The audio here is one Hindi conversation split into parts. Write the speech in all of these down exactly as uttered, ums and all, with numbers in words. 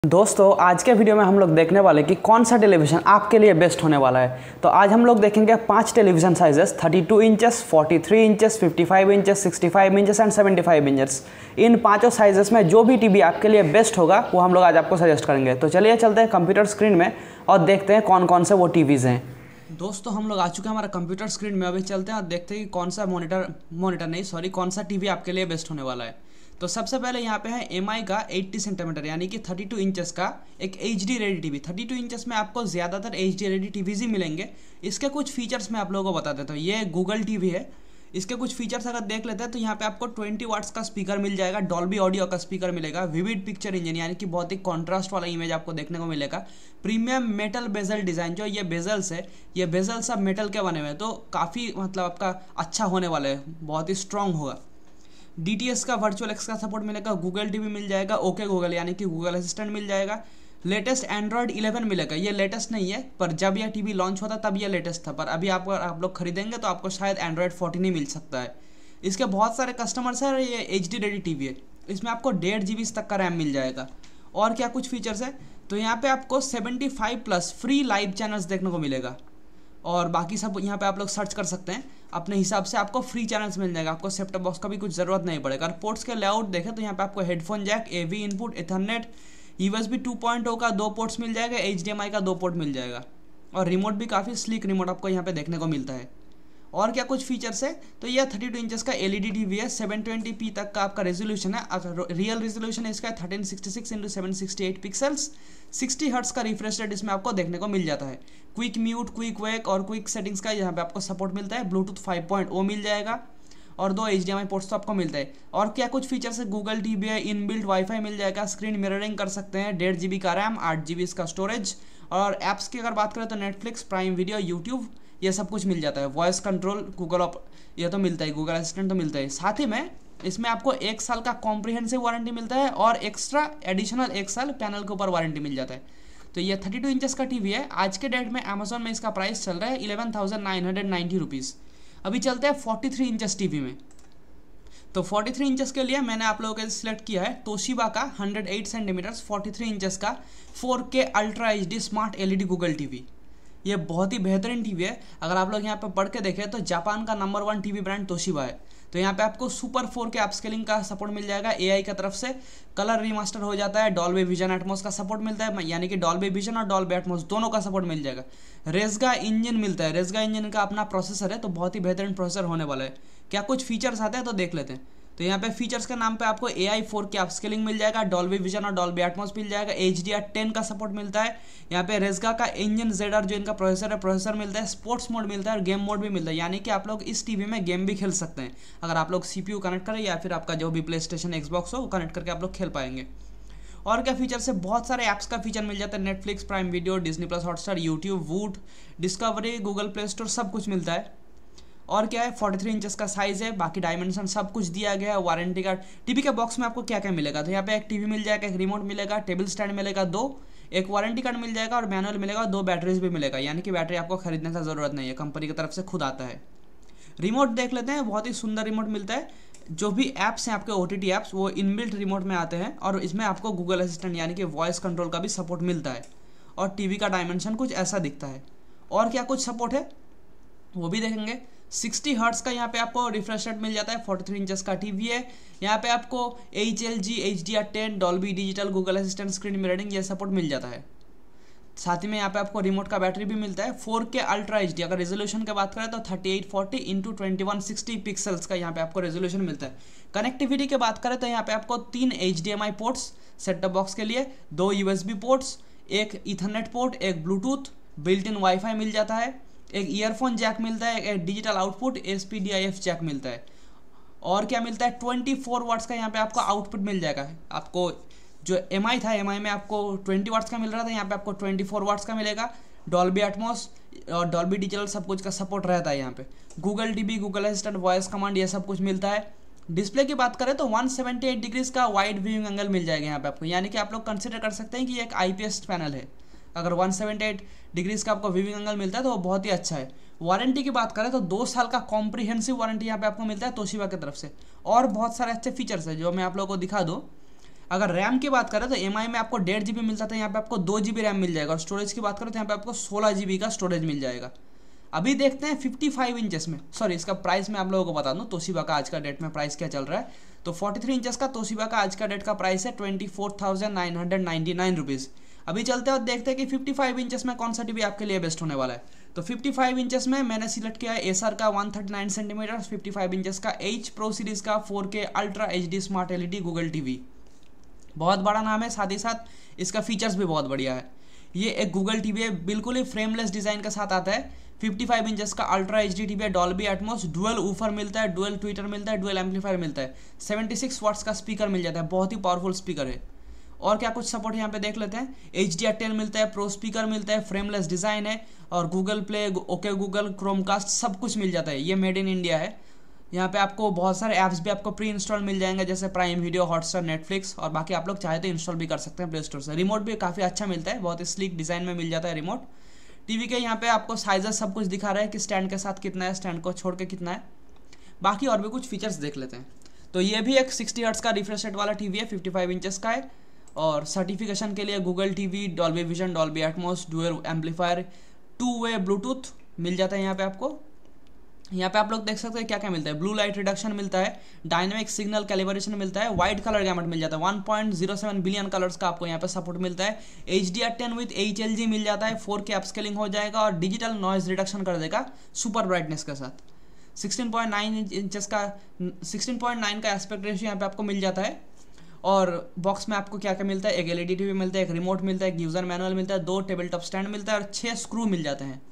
दोस्तों आज के वीडियो में हम लोग देखने वाले कि कौन सा टेलीविज़न आपके लिए बेस्ट होने वाला है। तो आज हम लोग देखेंगे पांच television sizes thirty two inches, forty three inches, fifty five inches, sixty five inches and seventy five inches. इन पांचों साइजेस में जो भी टीवी आपके लिए बेस्ट होगा वो हम लोग आज आपको सजेस्ट करेंगे। तो चलिए चलते हैं कंप्यूटर स्क्रीन में और देखते हैं कौन कौन से वो टीवीज़ हैं। दोस्तों हम लोग आ चुके हैं हमारा कंप्यूटर स्क्रीन में। अभी चलते हैं और देखते हैं कि कौन सा मॉनिटर मॉनिटर नहीं सॉरी कौन सा टीवी आपके लिए बेस्ट होने वाला है। तो सबसे पहले यहाँ पे है एम आई का एट्टी सेंटीमीटर यानी कि थर्टी टू इंचेस का एक H D ready TV. Thirty two inches में आपको ज़्यादातर एच डी रेडी टीवीज़ ही मिलेंगे। इसके कुछ फीचर्स मैं आप लोगों को बता देता हूँ। ये गूगल टीवी है। इसके कुछ फीचर्स अगर देख लेते हैं तो यहाँ पे आपको ट्वेंटी वाट्स का स्पीकर मिल जाएगा, डॉल्बी ऑडियो का स्पीकर मिलेगा, विविड पिक्चर इंजन यानी कि बहुत ही कॉन्ट्रास्ट वाला इमेज आपको देखने को मिलेगा, प्रीमियम मेटल बेजल डिज़ाइन। जो ये बेजल्स है ये बेजल्स सब मेटल के बने हुए हैं तो काफ़ी मतलब आपका अच्छा होने वाला है, बहुत ही स्ट्रॉन्ग होगा। डी टी एस का वर्चुअल एक्स का सपोर्ट मिलेगा, गूगल टीवी मिल जाएगा, ओके गूगल यानी कि गूगल असिस्टेंट मिल जाएगा, लेटेस्ट एंड्रॉयड इलेवन मिलेगा। ये लेटेस्ट नहीं है पर जब यह टीवी लॉन्च होता तब ये लेटेस्ट था, पर अभी आप आप लोग खरीदेंगे तो आपको शायद एंड्रॉयड फोर्टीन ही मिल सकता है। इसके बहुत सारे कस्टमर्स हैं और ये एच डी रेडी टीवी है। इसमें आपको डेढ़ जी बी तक का रैम मिल जाएगा। और क्या कुछ फीचर्स है तो यहाँ पे आपको seventy five plus free live channels देखने को मिलेगा और बाकी सब यहाँ पे आप लोग सर्च कर सकते हैं अपने हिसाब से। आपको फ्री चैनल्स मिल जाएगा, आपको सेट टॉप बॉक्स का भी कुछ ज़रूरत नहीं पड़ेगा। और पोर्ट्स के लेआउट देखें तो यहाँ पे आपको headphone jack, AV input, ethernet, U S B two point O का दो पोर्ट्स मिल जाएगा, एच डी एम आई का दो पोर्ट मिल जाएगा और रिमोट भी काफ़ी स्लीक रिमोट आपको यहाँ पे देखने को मिलता है। और क्या कुछ फीचर्स है तो यह थर्टी टू इंचेस का एल ई डी टीवी है, सेवन ट्वेंटी पी तक का आपका रेजोल्यूशन है। रियल रेजोल्यूशन है इसका thirteen sixty six into seven sixty eight pixels, sixty hertz का रिफ्रेश रेट इसमें आपको देखने को मिल जाता है। क्विक म्यूट, क्विक वेक और क्विक सेटिंग्स का यहाँ पे आपको सपोर्ट मिलता है। ब्लूटूथ फाइव पॉइंट ओ मिल जाएगा और दो H D M I ports तो आपको मिलता है। और क्या कुछ फीचर्स है गूगल टीवी है, इनबिल्ट वाईफाई मिल जाएगा, स्क्रीन मिररिंग कर सकते हैं, डेढ़ जी बी का रैम, आठ जी बी इसका स्टोरेज। और ऐप्स की अगर बात करें तो नेटफ्लिक्स, प्राइम वीडियो, यूट्यूब ये सब कुछ मिल जाता है। वॉइस कंट्रोल, गूगल ऑप ये तो मिलता है, गूगल असिस्टेंट तो मिलता है। साथ ही में इसमें आपको एक साल का कॉम्प्रिहेंसिव वारंटी मिलता है और एक्स्ट्रा एडिशनल एक साल पैनल के ऊपर वारंटी मिल जाता है। तो ये थर्टी टू इंचेस का टीवी है। आज के डेट में अमेजोन में इसका प्राइस चल रहा है eleven thousand nine hundred ninety rupees. अभी चलते हैं फोर्टी थ्री इंचेस टीवी में। तो फोर्टी थ्री इंचेस के लिए मैंने आप लोगों के सिलेक्ट किया है तोशिबा का hundred eight centimeters forty three inches का four K ultra H D smart L E D Google TV. ये बहुत ही बेहतरीन टीवी है। अगर आप लोग यहाँ पे पढ़ के देखें तो जापान का number one TV brand Toshiba है। तो यहाँ पे आपको सुपर फोर के अपस्केलिंग का सपोर्ट मिल जाएगा ए आई की तरफ से, कलर रीमास्टर हो जाता है, डॉल्बी विजन एटमॉस का सपोर्ट मिलता है यानी कि डॉल्बी विजन और डॉल्बी एटमॉस दोनों का सपोर्ट मिल जाएगा। रेज़गा इंजन मिलता है, रेज़गा इंजन का अपना प्रोसेसर है तो बहुत ही बेहतरीन प्रोसेसर होने वाला है। क्या कुछ फीचर्स आते हैं तो देख लेते हैं। तो यहाँ पे फीचर्स के नाम पे आपको ए आई फोर के अपस्केलिंग मिल जाएगा, डॉल्बी विजन और डॉल्बी एटमॉस मिल जाएगा, एच डी आर टेन का सपोर्ट मिलता है। यहाँ पे रेज़गा का इंजन जेड आर जो इनका प्रोसेसर है प्रोसेसर मिलता है, स्पोर्ट्स मोड मिलता है और गेम मोड भी मिलता है यानी कि आप लोग इस टीवी में गेम भी खेल सकते हैं अगर आप लोग सी पी यू कनेक्ट करें या फिर आपका जो भी प्ले स्टेशन एक्सबॉक्स हो वो कनेक्ट करके आप लोग खेल पाएंगे। और क्या फीचर्स है, बहुत सारे ऐप्स का फीचर मिल जाता है, Netflix, Prime Video, Disney plus Hotstar, YouTube, Voot, Discovery, Google Play Store सब कुछ मिलता है। और क्या है फोर्टी थ्री इंचेस का साइज़ है, बाकी डायमेंशन सब कुछ दिया गया है। वारंटी कार्ड, टीवी के बॉक्स में आपको क्या क्या मिलेगा तो यहाँ पे एक टीवी मिल जाएगा, एक रिमोट मिलेगा, टेबल स्टैंड मिलेगा दो, एक वारंटी कार्ड मिल जाएगा और मैनुअल मिलेगा, दो बैटरीज भी मिलेगा यानी कि बैटरी आपको खरीदने की ज़रूरत नहीं है, कंपनी की तरफ से खुद आता है। रिमोट देख लेते हैं, बहुत ही सुंदर रिमोट मिलता है। जो भी ऐप्स हैं आपके ओ टी टी ऐप्स वो इनबिल्ट रिमोट में आते हैं और इसमें आपको गूगल असिस्टेंट यानी कि वॉइस कंट्रोल का भी सपोर्ट मिलता है। और टीवी का डायमेंशन कुछ ऐसा दिखता है। और क्या कुछ सपोर्ट है वो भी देखेंगे। सिक्सटी हर्ट्स का यहाँ पे आपको रिफ्रेश रेट मिल जाता है। फोर्टी थ्री इंचेस का टीवी है। यहाँ पे आपको H L G, H D R ten, Dolby Digital, Google Assistant, screen mirroring ये सपोर्ट मिल जाता है। साथ ही में यहाँ पे आपको रिमोट का बैटरी भी मिलता है। Four K ultra H D, अगर रेजोल्यूशन की बात करें तो thirty eight forty into twenty one sixty pixels का यहाँ पे आपको रेजोल्यूशन मिलता है। कनेक्टिविटी की बात करें तो यहाँ पे आपको तीन H D M I ports set top box के लिए, दो यू एस बी पोर्ट्स, एक इथरनेट पोर्ट, एक ब्लूटूथ, बिल्ट इन वाईफाई मिल जाता है, एक ईयरफोन जैक मिलता है, एक digital output S P D I F jack मिलता है। और क्या मिलता है ट्वेंटी फोर वाट्स का यहाँ पे आपको आउटपुट मिल जाएगा। आपको जो एम आई था, एम आई में आपको ट्वेंटी वाट्स का मिल रहा था, यहाँ पे आपको ट्वेंटी फोर वाट्स का मिलेगा। डॉल्बी एटमॉस और डॉल्बी डिजिटल सब कुछ का सपोर्ट रहता है यहाँ पे। Google TV, Google Assistant, voice command ये सब कुछ मिलता है। डिस्प्ले की बात करें तो वन सेवेंटी एट डिग्रीज का वाइड व्यूइंग एंगल मिल जाएगा यहाँ पे आपको, यानी कि आप लोग कंसिडर कर सकते हैं कि ये एक आई पी एस पैनल है। अगर वन सेवेंटी एट डिग्रीज का आपको व्यूइंग एंगल मिलता है तो वो बहुत ही अच्छा है। वारंटी की बात करें तो दो साल का कॉम्प्रिहेंसिव वारंटी यहाँ पे आपको मिलता है तोशिबा की तरफ से। और बहुत सारे अच्छे फीचर्स है जो मैं आप लोगों को दिखा दूँ। अगर रैम की बात करें तो एम आई में आपको डेढ़ जी बी मिलता था, यहाँ पे आपको दो जी बी रैम मिल जाएगा। और स्टोरेज की बात करें तो यहाँ पे आपको सोलह जी बी का स्टोरेज मिल जाएगा। अभी देखते हैं फिफ्टी फाइव इंचेस में, सॉरी इसका प्राइस मैं आप लोगों को बता दूं तोशिबा का आज का डेट में प्राइस क्या चल रहा है। तो फोर्टी थ्री इंचेस का तोशिबा का आज का डेट का प्राइस है twenty four thousand nine hundred ninety nine rupees. अभी चलते हैं और देखते हैं कि फिफ्टी फाइव इंचेस में कौन सा टीवी आपके लिए बेस्ट होने वाला है। तो फिफ्टी फाइव इंचेस में मैंने सिलेक्ट किया है एसर का one thirty nine centimetre fifty five inches का एच प्रो सीरीज का four K ultra H D smart L E D Google TV. बहुत बड़ा नाम है, साथ ही साथ इसका फीचर्स भी बहुत बढ़िया है। ये एक गूगल टीवी है, बिल्कुल ही फ्रेमलेस डिज़ाइन के साथ आता है। फिफ्टी फाइव इंचेस का अल्ट्रा एच डी टीवी है, डॉल्बी एटमॉस, डुअल ऊफर मिलता है, डुअल ट्विटर मिलता है, डुअल एम्पलीफायर मिलता है, सेवेंटी सिक्स वाट्स का स्पीकर मिल जाता है, बहुत ही पावरफुल स्पीकर है। और क्या कुछ सपोर्ट यहाँ पे देख लेते हैं। एच डी आर टेन मिलता है, प्रो स्पीकर मिलता है, फ्रेमलेस डिज़ाइन है, और Google play, okay Google, Chromecast सब कुछ मिल जाता है। ये मेड इन इंडिया है। यहाँ पे आपको बहुत सारे ऐप्स भी आपको प्री इंस्टॉल मिल जाएंगे, जैसे प्राइम वीडियो, हॉटस्टार, नेटफ्लिक्स, और बाकी आप लोग चाहे तो इंस्टॉल भी कर सकते हैं प्ले स्टोर से। रिमोट भी काफ़ी अच्छा मिलता है, बहुत ही स्लीक डिज़ाइन में मिल जाता है रिमोट। टीवी के यहाँ पे आपको साइजेस सब कुछ दिखा रहा है कि स्टैंड के साथ कितना है, स्टैंड को छोड़ के कितना है। बाकी और भी कुछ फीचर्स देख लेते हैं। तो ये भी एक सिक्सटी हर्ट्ज का रिफ्रेश रेट वाला टीवी है, फिफ्टी फाइव इंचेस का है, और सर्टिफिकेशन के लिए Google TV, Dolby vision, Dolby Atmos, dual amplifier, two way Bluetooth मिल जाता है यहाँ पे आपको। यहाँ पे आप लोग देख सकते हैं क्या क्या मिलता है। ब्लू लाइट रिडक्शन मिलता है, डायनेमिक सिग्नल कैलिब्रेशन मिलता है, वाइड कलर गैमेट मिल जाता है, one point zero seven billion colours का आपको यहाँ पे सपोर्ट मिलता है, H D R ten with H L G मिल जाता है, फोर के अपस्केलिंग हो जाएगा, और डिजिटल नॉइज रिडक्शन कर देगा सुपर ब्राइटनेस के साथ। सिक्सटीन पॉइंट नाइन इंचेस का सिक्सटीन पॉइंट नाइन का एस्पेक्ट रेशियो यहाँ पे आपको मिल जाता है। और बॉक्स में आपको क्या क्या मिलता है, एक एल ई डी टीवी मिलता है, एक रिमोट मिलता है, एक यूजर मैनुअल मिलता है, दो टेबल टॉप स्टैंड मिलता है, और छः स्क्रू मिल जाते हैं।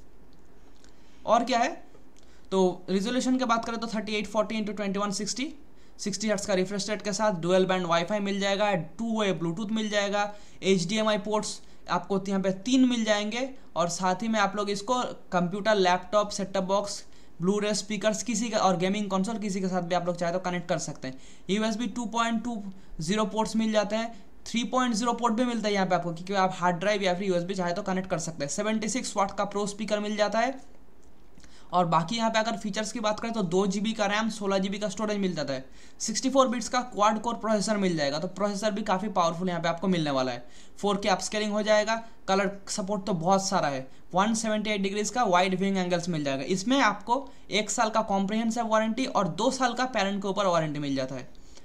और क्या है, तो रिजोल्यूशन की बात करें तो thirty eight forty into twenty one sixty sixty hertz का रिफ्रेश रेट के साथ डुअल बैंड वाईफाई मिल जाएगा, टू वे ब्लूटूथ मिल जाएगा, H D M I ports आपको यहाँ पे तीन मिल जाएंगे, और साथ ही में आप लोग इसको computer, laptop, setup box, blu ray speakers किसी का, और गेमिंग कंसोल किसी के साथ भी आप लोग चाहे तो कनेक्ट कर सकते हैं। U S B two point two zero ports मिल जाते हैं, थ्री पॉइंट ज़ीरो पोर्ट भी मिलता है यहाँ पे आपको, क्योंकि आप हार्ड ड्राइव या फिर यू एस बी चाहे तो कनेक्ट कर सकते हैं। सेवेंटी सिक्स वाट का प्रो स्पीकर मिल जाता है। और बाकी यहाँ पे अगर फीचर्स की बात करें तो दो जी बी का रैम, सोलह जी बी का स्टोरेज मिल जाता है, सिक्सटी फोर बिट्स का क्वाड कोर प्रोसेसर मिल जाएगा, तो प्रोसेसर भी काफ़ी पावरफुल यहाँ पे आपको मिलने वाला है। फोर के अपस्केलिंग हो जाएगा, कलर सपोर्ट तो बहुत सारा है, वन सेवेंटी एट डिग्रीज का वाइड व्यूइंग एंगल्स मिल जाएगा। इसमें आपको एक साल का कॉम्प्रिहेंसिव वारंटी और दो साल का पेरेंट के ऊपर वारंटी मिल जाता है।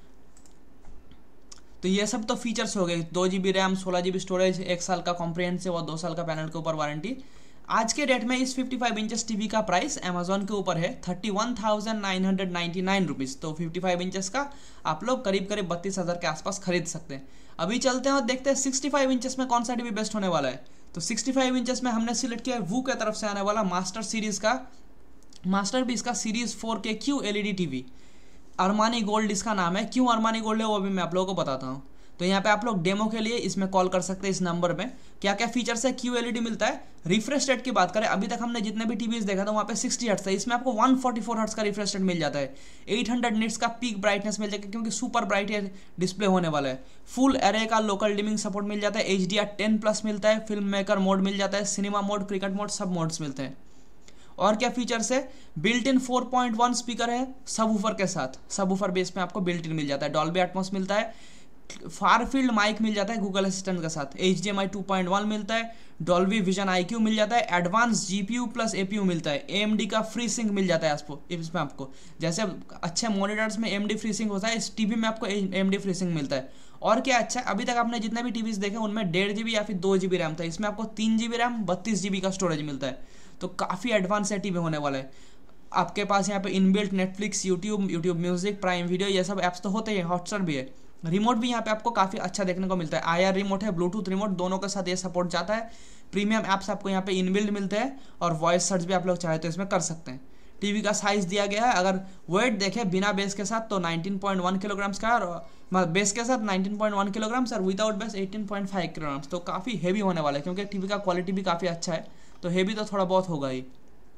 तो ये सब तो फीचर्स हो गए, दो जी बी रैम, सोलह जी बी स्टोरेज, एक साल का कॉम्प्रिहेंसिव और दो साल का पैनल के ऊपर वारंटी। आज के डेट में इस फिफ्टी फाइव इंचेस टीवी का प्राइस अमेजोन के ऊपर है thirty one thousand nine hundred ninety nine rupees. तो फिफ्टी फाइव इंचेस का आप लोग करीब करीब बत्तीस हज़ार के आसपास खरीद सकते हैं। अभी चलते हैं और देखते हैं सिक्सटी फाइव इंचेस में कौन सा टीवी बेस्ट होने वाला है। तो सिक्सटी फाइव इंचेस में हमने सिलेक्ट किया है वू की तरफ से आने वाला मास्टर सीरीज़ का मास्टर पीस का series four K Q L E D TV. Armani gold इसका नाम है। क्यों अरमानी गोल्ड है वो भी मैं आप लोगों को बताता हूँ। तो यहाँ पे आप लोग डेमो के लिए इसमें कॉल कर सकते हैं इस नंबर में। क्या क्या फीचर्स है, क्यू एल ई डी मिलता है। रिफ्रेश रेट की बात करें, अभी तक हमने जितने भी टीवीज देखा था वहाँ पे सिक्सटी हर्ट्ज था, इसमें आपको वन फोर्टी फोर हर्ट्ज का रिफ्रेश रेट मिल जाता है। एट हंड्रेड निट्स का पीक ब्राइटनेस मिल जाएगा, क्योंकि सुपर ब्राइट डिस्प्ले होने वाला है। फुल एरे का लोकल डिमिंग सपोर्ट मिल जाता है। H D R ten plus मिलता है। फिल्म मेकर मोड मिल जाता है। सिनेमा मोड, क्रिकेट मोड, सब मोड्स मिलते हैं। और क्या फीचर्स है, built in four point one speaker है सबवूफर के साथ। सबवूफर बेस में आपको बिल्ट इन मिल जाता है। डॉल्बी एटमॉस मिलता है। फार फील्ड माइक मिल जाता है गूगल असिस्टेंट के साथ। H D M I two point one मिलता है। डॉल्बी विजन आई क्यू मिल जाता है। Advance G P U plus A P U मिलता है। ए एम डी का फ्री सिंक मिल जाता है आपको इसमें। आपको जैसे अच्छे मॉनिटर्स में A M D free sync होता है, इस टीवी में आपको A M D free sync मिलता है। और क्या अच्छा है, अभी तक आपने जितने भी टीवीज देखे उनमें डेढ़ जी बी या फिर दो जी बी रैम था, इसमें आपको तीन जी बी रैम, बत्तीस जी बी का स्टोरेज मिलता है। तो काफ़ी एडवांस है टीवी होने वाला है। आपके पास यहाँ पे inbuilt Netflix, YouTube, YouTube music, prime video, ये सब ऐप्स तो होते ही, हॉटस्टार भी है। रिमोट भी यहाँ पे आपको काफ़ी अच्छा देखने को मिलता है। आई आर रिमोट है, ब्लूटूथ रिमोट, दोनों के साथ ये सपोर्ट जाता है। प्रीमियम ऐप्स आपको यहाँ पे इनबिल्ट मिलते हैं, और वॉइस सर्च भी आप लोग चाहे तो इसमें कर सकते हैं। टीवी का साइज़ दिया गया है, अगर वेट देखें बिना बेस के साथ तो नाइनटीन पॉइंट वन किलोग्राम्स का, और बेस के साथ नाइनटीन पॉइंट वन किलोग्राम्स, और without base eighteen point five kilograms. तो काफ़ी हेवी होने वाला है, क्योंकि टीवी का क्वालिटी भी काफ़ी अच्छा है, तो हेवी तो थोड़ा बहुत होगा ही।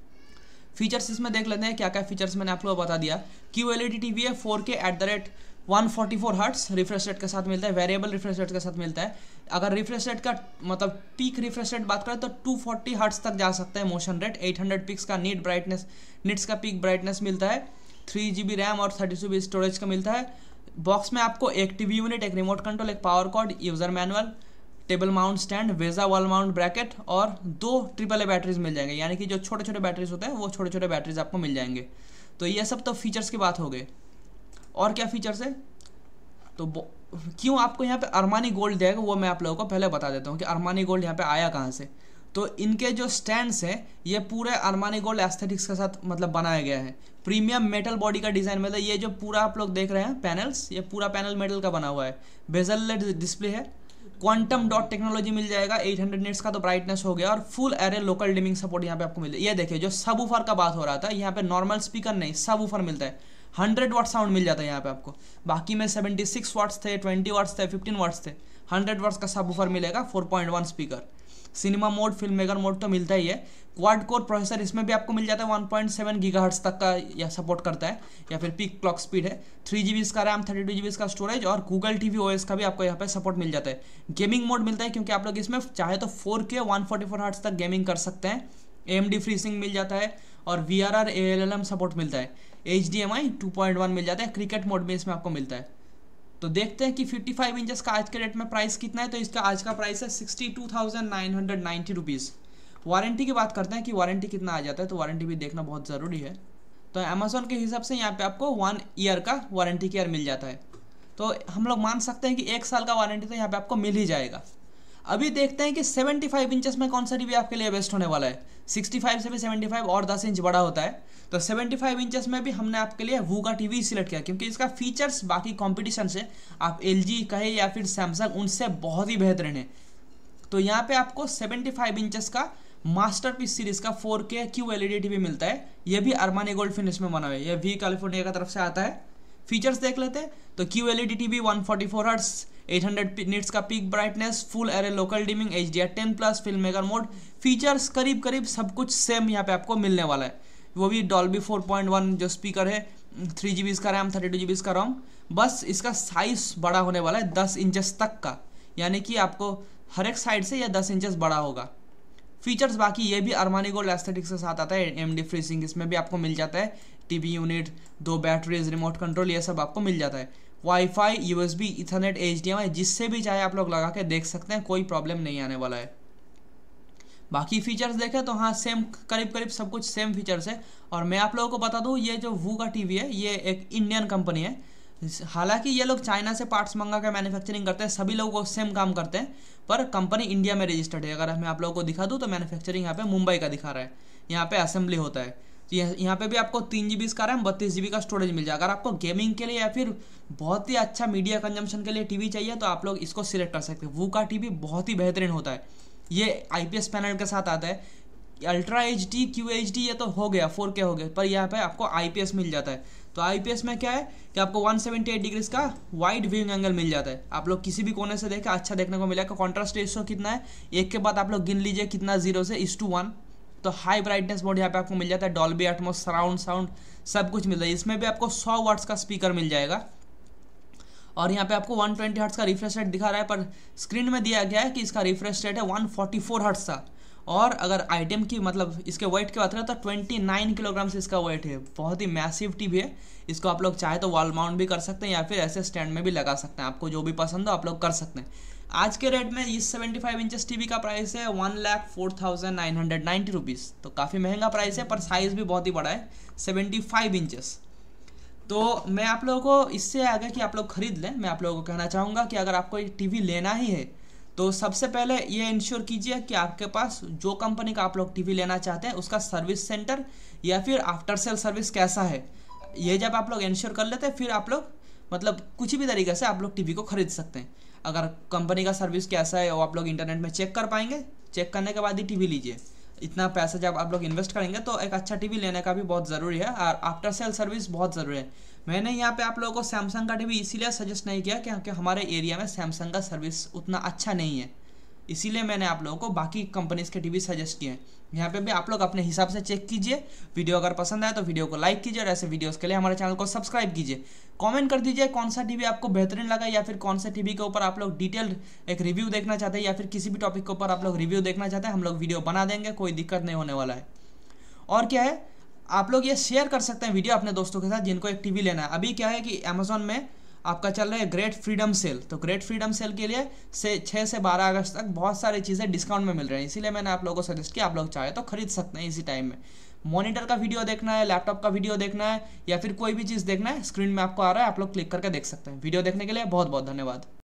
फीचर्स इसमें देख लेते हैं क्या क्या फीचर्स मैंने आप लोगों को बता दिया। Q L E D TV है, four K at the rate one forty four hertz refresh rate के साथ मिलता है। वेरिएबल रिफ्रेश रेट के साथ मिलता है। अगर रिफ्रेश रेट का मतलब पीक रिफ्रेश रेट बात करें तो टू फोर्टी हर्ट्स तक जा सकता है motion rate. Eight hundred pics का नीट ब्राइटनेस निट्स का पीक ब्राइटनेस मिलता है। थ्री जी बी रैम और थर्टी टू बी स्टोरेज का मिलता है। बॉक्स में आपको एक टीवी यूनिट, एक रिमोट कंट्रोल, एक power cord, user manual, table mount stand, VESA wall mount bracket और दो ट्रिपल ए बैटरीज मिल जाएंगे, यानी कि जो छोटे छोटे बैटरीज होते हैं वो छोटे छोटे बैटरीज आपको मिल जाएंगे। तो ये सब तो फीचर्स की बात हो गई। और क्या फीचर्स है, तो क्यों आपको यहाँ पे अरमानी गोल्ड देगा वो मैं आप लोगों को पहले बता देता हूँ कि अरमानी गोल्ड यहाँ पे आया कहाँ से। तो इनके जो स्टैंड्स हैं ये पूरे अरमानी गोल्ड एस्थेटिक्स के साथ मतलब बनाया गया है। प्रीमियम मेटल बॉडी का डिज़ाइन मतलब ये जो पूरा आप लोग देख रहे हैं पैनल्स, ये पूरा पैनल मेटल का बना हुआ है। बेजल लेड डिस्प्ले है, क्वांटम डॉट टेक्नोलॉजी मिल जाएगा, आठ सौ निट्स का तो ब्राइटनेस हो गया और full array local dimming support यहाँ पे आपको मिल जाएगा। ये देखिए जो सबवूफर का बात हो रहा था, यहाँ पे नॉर्मल स्पीकर नहीं सबवूफर मिलता है, हंड्रेड वाट साउंड मिल जाता है यहाँ पे आपको। बाकी में सेवेंटी सिक्स वाट्स थे, ट्वेंटी वाट्स थे, फिफ्टीन वाट्स थे, हंड्रेड वाट्स का सबवूफर मिलेगा, four point one speaker. Cinema mode, film maker mode तो मिलता ही है। क्वाड कोर प्रोसेसर इसमें भी आपको मिल जाता है, वन पॉइंट सेवन गीगाहर्ट्ज तक का या सपोर्ट करता है, या फिर पीक क्लॉक स्पीड है। थ्री जी बी का RAM, thirty two G B का स्टोरेज और गूगल टीवी ओएस का भी आपको यहाँ पे सपोर्ट मिल जाता है। गेमिंग मोड मिलता है क्योंकि आप लोग इसमें चाहे तो four K one forty four hertz तक गेमिंग कर सकते हैं। ए एम डी फ्रीसिंग मिल जाता है और V R R A L L M support मिलता है। H D M I two point one मिल जाता है, क्रिकेट मोड में इसमें आपको मिलता है। तो देखते हैं कि फिफ्टी फाइव इंचेस का आज के डेट में प्राइस कितना है। तो इसका आज का प्राइस है sixty two thousand nine hundred ninety rupees. Warranty की बात करते हैं कि वारंटी कितना आ जाता है, तो वारंटी भी देखना बहुत ज़रूरी है। तो अमेजोन के हिसाब से यहाँ पे आपको वन ईयर का वारंटी केयर मिल जाता है, तो हम लोग मान सकते हैं कि एक साल का वारंटी तो यहाँ पे आपको मिल ही जाएगा। अभी देखते हैं कि सेवेंटी फाइव इंचेस में कौन सा टीवी आपके लिए बेस्ट होने वाला है। सिक्सटी फाइव से भी सेवेंटी फाइव और दस इंच बड़ा होता है, तो सेवेंटी फाइव इंचेस में भी हमने आपके लिए वू का टीवी सिलेक्ट किया क्योंकि इसका फीचर्स बाकी कंपटीशन से, आप एलजी कहे या फिर सैमसंग, उनसे बहुत ही बेहतरीन है। तो यहाँ पे आपको सेवेंटी फाइव इंचेस का मास्टरपीस सीरीज का four K Q LED TV मिलता है। ये भी अरमानी गोल्ड फिनिश में बना हुआ है, ये वी कैलिफोर्निया की तरफ से आता है। फीचर्स देख लेते हैं। तो Q LED TV, one forty four hertz, eight hundred nits का peak brightness, full array local dimming, H D R ten plus, film maker mode. Features करीब करीब सब कुछ सेम यहाँ पे आपको मिलने वाला है। वो भी डॉल्बी फोर पॉइंट वन जो स्पीकर है, थ्री जी बी का RAM, thirty two G B का रोम। बस इसका साइज बड़ा होने वाला है दस इंचेस तक का, यानी कि आपको हर एक साइड से यह दस इंचेस बड़ा होगा। फीचर्स बाकी ये भी अरमानी गोल्ड एस्थेटिक्स के साथ आता है। एम डी फ्रीसिंग इसमें भी आपको मिल जाता है, टीवी यूनिट, दो बैटरीज, रिमोट कंट्रोल, ये सब आपको मिल जाता है। वाईफाई, यूएसबी, इथरनेट, एचडीएमआई, जिससे भी चाहे आप लोग लगा के देख सकते हैं, कोई प्रॉब्लम नहीं आने वाला है। बाकी फीचर्स देखें तो हाँ सेम, करीब करीब सब कुछ सेम फीचर्स है। और मैं आप लोगों को बता दूँ, ये जो वू का टीवी है ये एक इंडियन कंपनी है। हालांकि ये लोग चाइना से पार्ट्स मंगा के मैन्युफैक्चरिंग करते हैं, सभी लोग वो सेम काम करते हैं, पर कंपनी इंडिया में रजिस्टर्ड है। अगर मैं आप लोगों को दिखा दूँ तो मैन्युफैक्चरिंग यहाँ पे मुंबई का दिखा रहा है, यहाँ पे असेंबली होता है। तो यहाँ पे भी आपको तीन जी बी का रैम, बत्तीस जी बी का स्टोरेज मिल जाएगा। अगर आपको गेमिंग के लिए या फिर बहुत ही अच्छा मीडिया कंजम्पशन के लिए टीवी चाहिए तो आप लोग इसको सिलेक्ट कर सकते हैं। वू का टीवी बहुत ही बेहतरीन होता है, ये आईपीएस पैनल के साथ आता है। Ultra H D, Q H D ये तो हो गया, फोर के हो गया, पर यहाँ पे आपको आईपीएस मिल जाता है। तो आईपीएस में क्या है कि आपको वन सेवेंटी एट डिग्रीज का वाइड व्यूइंग एंगल मिल जाता है। आप लोग किसी भी कोने से देखें अच्छा देखने को मिलेगा। कॉन्ट्रास्ट रेशियो कितना है, एक के बाद आप लोग गिन लीजिए कितना, जीरो से इस टू वन। तो हाई ब्राइटनेस मोड यहाँ पे आपको मिल जाता है, डॉल्बी एटमॉस, सराउंड साउंड सब कुछ मिलता है। इसमें भी आपको सौ वाट्स का स्पीकर मिल जाएगा। और यहाँ पे आपको वन ट्वेंटी हर्ट्ज का रिफ्रेश रेट दिखा रहा है, पर स्क्रीन में दिया गया है कि इसका रिफ्रेश रेट है वन फोर्टी फोर हर्ट्ज का। और अगर आइटम की मतलब इसके वेट की बात करें तो उनतीस किलोग्राम से इसका वेट है, बहुत ही मैसिव टीवी है। इसको आप लोग चाहे तो वॉल माउंट भी कर सकते हैं या फिर ऐसे स्टैंड में भी लगा सकते हैं, आपको जो भी पसंद हो आप लोग कर सकते हैं। आज के रेट में इस सेवेंटी फाइव इंचेस टीवी का प्राइस है one lakh four thousand nine hundred ninety rupees. तो काफ़ी महंगा प्राइस है, पर साइज़ भी बहुत ही बड़ा है, सेवेंटी फाइव इंचेस। तो मैं आप लोगों को इससे आगे कि आप लोग खरीद लें, मैं आप लोगों को कहना चाहूँगा कि अगर आपको एक टीवी लेना ही है तो सबसे पहले ये इंश्योर कीजिए कि आपके पास जो कंपनी का आप लोग टीवी लेना चाहते हैं उसका सर्विस सेंटर या फिर आफ्टर सेल सर्विस कैसा है, ये जब आप लोग इंश्योर कर लेते हैं फिर आप लोग मतलब कुछ भी तरीके से आप लोग टीवी को खरीद सकते हैं। अगर कंपनी का सर्विस कैसा है वो आप लोग इंटरनेट में चेक कर पाएंगे, चेक करने के बाद ही टीवी लीजिए। इतना पैसा जब आप लोग इन्वेस्ट करेंगे तो एक अच्छा टीवी लेने का भी बहुत ज़रूरी है, और आफ्टर सेल सर्विस बहुत ज़रूरी है। मैंने यहाँ पे आप लोगों को सैमसंग का टीवी इसीलिए सजेस्ट नहीं किया क्योंकि हमारे एरिया में सैमसंग का सर्विस उतना अच्छा नहीं है, इसीलिए मैंने आप लोगों को बाकी कंपनीज़ के टीवी सजेस्ट किए हैं। यहाँ पे भी आप लोग अपने हिसाब से चेक कीजिए। वीडियो अगर पसंद आए तो वीडियो को लाइक कीजिए और ऐसे वीडियोस के लिए हमारे चैनल को सब्सक्राइब कीजिए। कमेंट कर दीजिए कौन सा टीवी आपको बेहतरीन लगा, या फिर कौन से टीवी के ऊपर आप लोग डिटेल्ड एक रिव्यू देखना चाहते हैं, या फिर किसी भी टॉपिक के ऊपर आप लोग रिव्यू देखना चाहते हैं, हम लोग वीडियो बना देंगे, कोई दिक्कत नहीं होने वाला है। और क्या है, आप लोग ये शेयर कर सकते हैं वीडियो अपने दोस्तों के साथ जिनको एक टीवी लेना है। अभी क्या है कि अमेजोन में आपका चल रहा है ग्रेट फ्रीडम सेल। तो ग्रेट फ्रीडम सेल के लिए से छः से बारह अगस्त तक बहुत सारी चीज़ें डिस्काउंट में मिल रही हैं, इसीलिए मैंने आप लोगों को सजेस्ट किया, आप लोग चाहे तो खरीद सकते हैं इसी टाइम में। मॉनिटर का वीडियो देखना है, लैपटॉप का वीडियो देखना है, या फिर कोई भी चीज़ देखना है, स्क्रीन में आपको आ रहा है, आप लोग क्लिक करके देख सकते हैं। वीडियो देखने के लिए बहुत बहुत धन्यवाद।